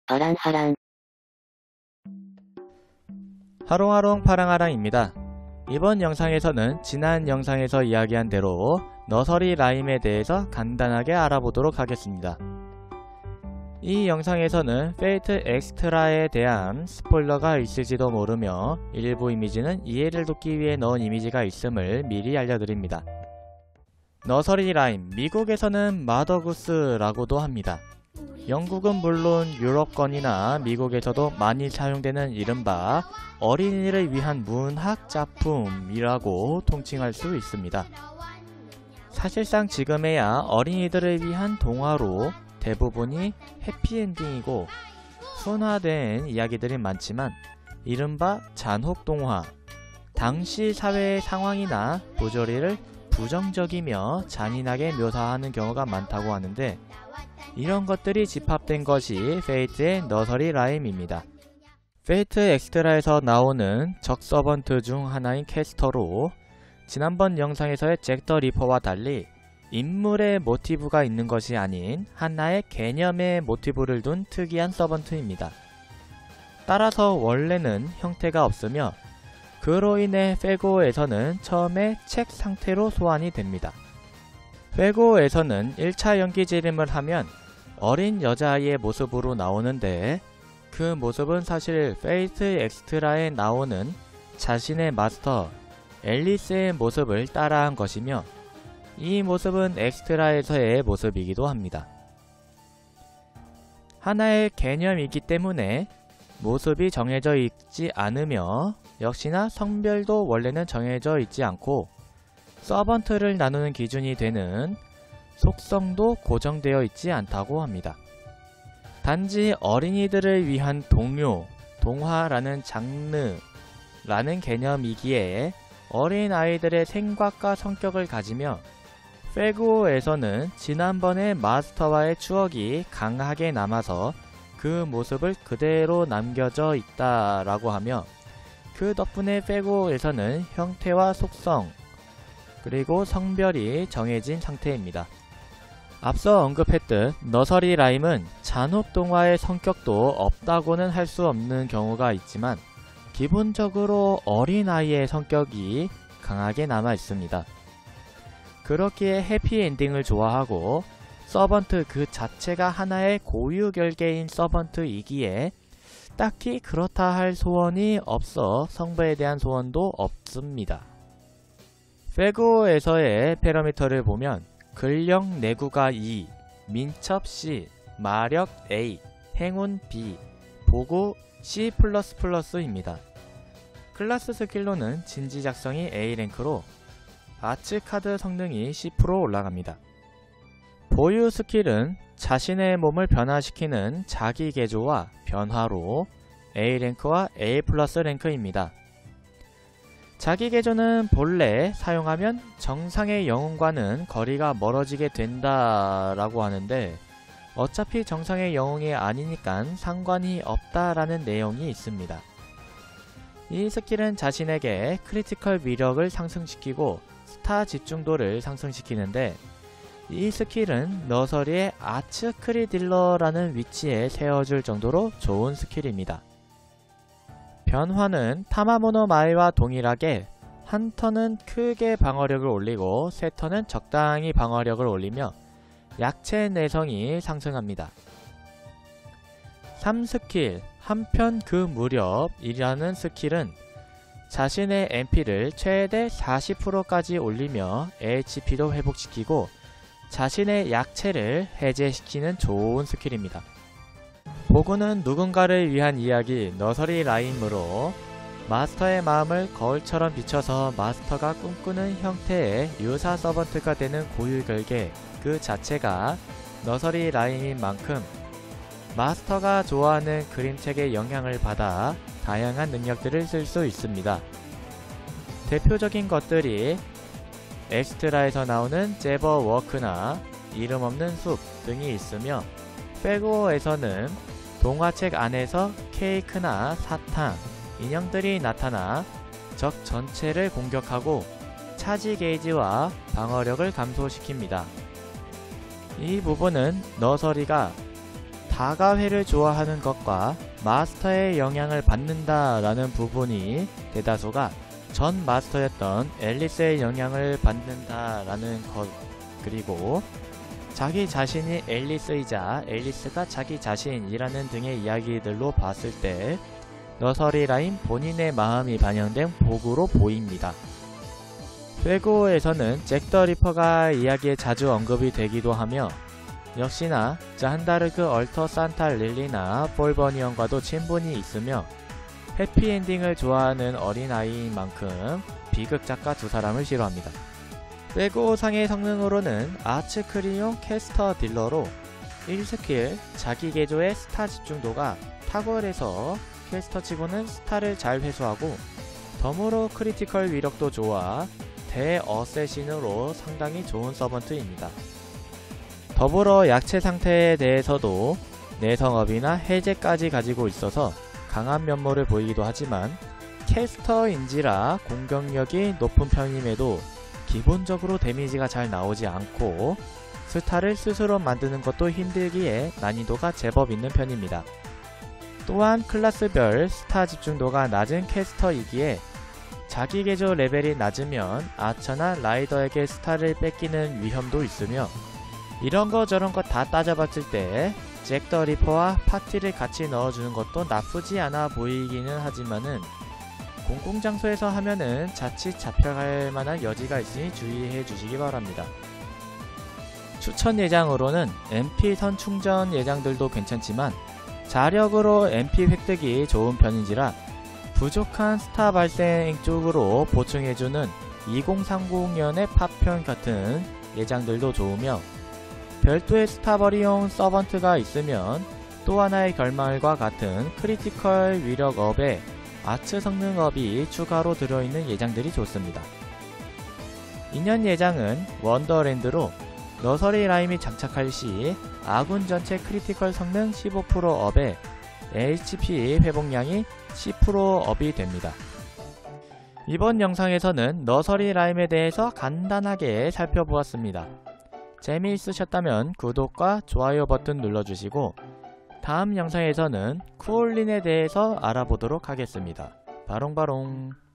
하랑하랑. 하롱하롱 파랑하랑입니다. 이번 영상에서는 지난 영상에서 이야기한 대로 너서리 라임에 대해서 간단하게 알아보도록 하겠습니다. 이 영상에서는 페이트 엑스트라에 대한 스포일러가 있을지도 모르며 일부 이미지는 이해를 돕기 위해 넣은 이미지가 있음을 미리 알려드립니다. 너서리 라임, 미국에서는 마더구스라고도 합니다. 영국은 물론 유럽권이나 미국에서도 많이 사용되는 이른바 어린이를 위한 문학 작품이라고 통칭할 수 있습니다. 사실상 지금에야 어린이들을 위한 동화로 대부분이 해피엔딩이고 순화된 이야기들이 많지만 이른바 잔혹동화, 당시 사회의 상황이나 부조리를 부정적이며 잔인하게 묘사하는 경우가 많다고 하는데 이런 것들이 집합된 것이 페이트의 너서리 라임입니다. 페이트 엑스트라에서 나오는 적 서번트 중 하나인 캐스터로 지난번 영상에서의 잭 더 리퍼와 달리 인물의 모티브가 있는 것이 아닌 하나의 개념의 모티브를 둔 특이한 서번트입니다. 따라서 원래는 형태가 없으며 그로 인해 페고에서는 처음에 책 상태로 소환이 됩니다. 페고에서는 1차 연기 재림을 하면 어린 여자아이의 모습으로 나오는데 그 모습은 사실 페이트 엑스트라에 나오는 자신의 마스터 앨리스의 모습을 따라한 것이며 이 모습은 엑스트라에서의 모습이기도 합니다. 하나의 개념이기 때문에 모습이 정해져 있지 않으며 역시나 성별도 원래는 정해져 있지 않고 서번트를 나누는 기준이 되는 속성도 고정되어 있지 않다고 합니다. 단지 어린이들을 위한 동요, 동화라는 장르라는 개념이기에 어린 아이들의 생각과 성격을 가지며 페고에서는 지난번의 마스터와의 추억이 강하게 남아서 그 모습을 그대로 남겨져 있다라고 하며 그 덕분에 페고에서는 형태와 속성 그리고 성별이 정해진 상태입니다. 앞서 언급했듯 너서리 라임은 잔혹동화의 성격도 없다고는 할 수 없는 경우가 있지만 기본적으로 어린아이의 성격이 강하게 남아 있습니다. 그렇기에 해피엔딩을 좋아하고 서번트 그 자체가 하나의 고유결계인 서번트이기에 딱히 그렇다 할 소원이 없어 성부에 대한 소원도 없습니다. 페고에서의 패러미터를 보면 근력 내구가 2, 민첩 C, 마력 A, 행운 B, 보고 C++입니다. 클래스 스킬로는 진지 작성이 A랭크로 아츠카드 성능이 C% 올라갑니다. 보유 스킬은 자신의 몸을 변화시키는 자기 개조와 변화로 A랭크와 A+ 랭크입니다. 자기 개조는 본래 사용하면 정상의 영웅과는 거리가 멀어지게 된다라고 하는데 어차피 정상의 영웅이 아니니까 상관이 없다라는 내용이 있습니다. 이 스킬은 자신에게 크리티컬 위력을 상승시키고 스타 집중도를 상승시키는데 이 스킬은 너서리의 아츠크리 딜러라는 위치에 세워줄 정도로 좋은 스킬입니다. 변화는 타마모노 마이와 동일하게 한 턴은 크게 방어력을 올리고 세 턴은 적당히 방어력을 올리며 약체 내성이 상승합니다. 3스킬 한편 그 무렵이라는 스킬은 자신의 MP를 최대 40%까지 올리며 HP도 회복시키고 자신의 약체를 해제시키는 좋은 스킬입니다. 보구는 누군가를 위한 이야기 너서리 라임으로 마스터의 마음을 거울처럼 비춰서 마스터가 꿈꾸는 형태의 유사 서번트가 되는 고유결계 그 자체가 너서리 라임인 만큼 마스터가 좋아하는 그림책의 영향을 받아 다양한 능력들을 쓸 수 있습니다. 대표적인 것들이 엑스트라에서 나오는 제버 워크나 이름 없는 숲 등이 있으며 페고에서는 동화책 안에서 케이크나 사탕, 인형들이 나타나 적 전체를 공격하고 차지 게이지와 방어력을 감소시킵니다. 이 부분은 너서리가 다가회를 좋아하는 것과 마스터의 영향을 받는다 라는 부분이 대다수가 전 마스터였던 앨리스의 영향을 받는다 라는 것, 그리고 자기 자신이 앨리스이자 앨리스가 자기 자신이라는 등의 이야기들로 봤을 때 너서리 라임 본인의 마음이 반영된 복으로 보입니다. 회고에서는 잭 더 리퍼가 이야기에 자주 언급이 되기도 하며 역시나 잔다르크 얼터 산타 릴리나 폴버니언과도 친분이 있으며 해피엔딩을 좋아하는 어린아이인 만큼 비극 작가 두 사람을 싫어합니다. 회고상의 성능으로는 아츠 크리용 캐스터 딜러로 1스킬 자기 개조의 스타 집중도가 탁월해서 캐스터치고는 스타를 잘 회수하고 덤으로 크리티컬 위력도 좋아 대어쌔신으로 상당히 좋은 서번트입니다. 더불어 약체 상태에 대해서도 내성업이나 해제까지 가지고 있어서 강한 면모를 보이기도 하지만 캐스터인지라 공격력이 높은 편임에도 기본적으로 데미지가 잘 나오지 않고 스타를 스스로 만드는 것도 힘들기에 난이도가 제법 있는 편입니다. 또한 클래스별 스타 집중도가 낮은 캐스터이기에 자기 개조 레벨이 낮으면 아처나 라이더에게 스타를 뺏기는 위험도 있으며 이런 거 저런 거 다 따져봤을 때 잭 더 리퍼와 파티를 같이 넣어주는 것도 나쁘지 않아 보이기는 하지만은 공공장소에서 하면은 자칫 잡혀갈 만한 여지가 있으니 주의해 주시기 바랍니다. 추천 예장으로는 MP 선 충전 예장들도 괜찮지만 자력으로 MP 획득이 좋은 편인지라 부족한 스타 발생 쪽으로 보충해주는 2030년의 파편 같은 예장들도 좋으며 별도의 스타버리용 서번트가 있으면 또 하나의 결말과 같은 크리티컬 위력업에 아츠 성능업이 추가로 들어있는 예장들이 좋습니다. 2년 예장은 원더랜드로 너서리 라임이 장착할 시 아군 전체 크리티컬 성능 15% 업에 HP 회복량이 10% 업이 됩니다. 이번 영상에서는 너서리 라임에 대해서 간단하게 살펴보았습니다. 재미있으셨다면 구독과 좋아요 버튼 눌러주시고 다음 영상에서는 쿠올린에 대해서 알아보도록 하겠습니다. 바롱바롱.